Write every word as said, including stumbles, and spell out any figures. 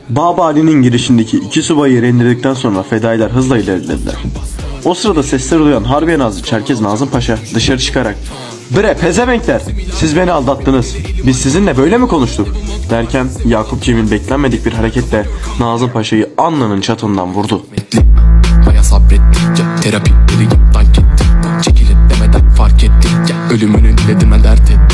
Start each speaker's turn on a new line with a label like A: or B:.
A: Baba Ali'nin girişindeki iki subayı yere indirdikten sonra fedailer hızla ilerlediler. O sırada sesleri duyan Harbiye Nazırı Çerkez Nazım Paşa dışarı çıkarak "Bre pezevenkler, siz beni aldattınız, biz sizinle böyle mi konuştuk?" derken Yakup Cemil beklenmedik bir hareketle Nazım Paşa'yı alnının çatından vurdu.
B: Baya sabrettik ya, terapileri yaptan gittik, çekilin demeden fark ettik ya, ölümünü diledim ben dert ettim.